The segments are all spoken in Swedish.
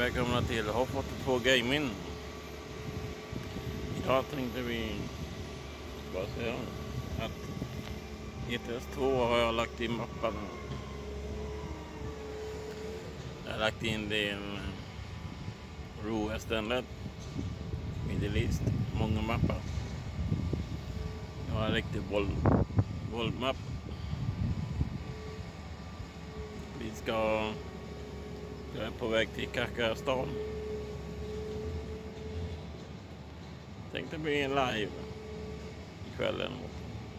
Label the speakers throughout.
Speaker 1: Välkomna till H42 Gaming. Idag tänkte vi bara säga att ETS2 har jag lagt in mappen. Jag har lagt in det i en RAW extended Middle East, många mappar. Jag har en riktig våldmapp. Jag är på väg till Kakastan. Tänkte bli en live ikväll eller något.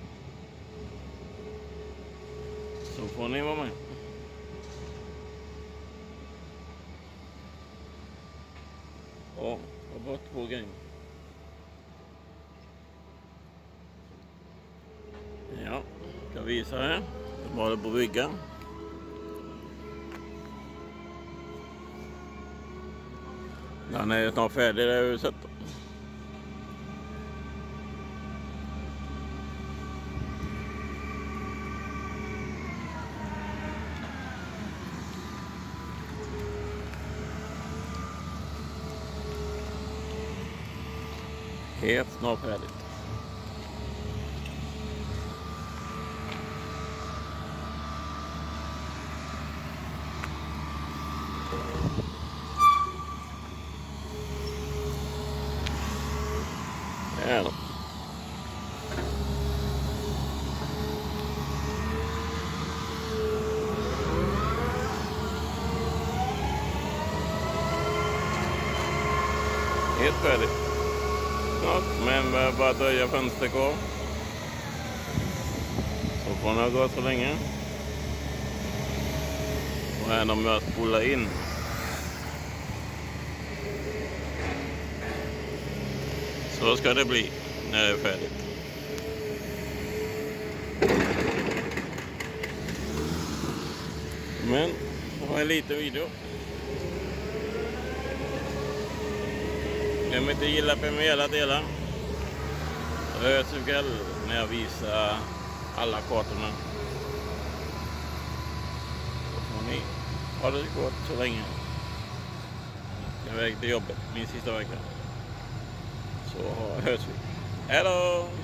Speaker 1: Så får ni vara med. Ja, jag var bort på game. Ja, ska visa här. Jag var på bygga. Den är snart färdig, det har jag sett. Helt snart färdigt. Ja då. Helt färdigt. Snart, men bara döja fönster kvar. Så får den gå så länge. Och här de jag spolar in. Så ska det bli när det är färdigt. Men det var en liten video. Glöm inte gilla på mig hela delar. Jag hörs ikväll när jag visar alla kartorna. Så får ni ha det gott så länge. Jag är väg till jobbet, min sista vecka. Så hörs vi. Hej då!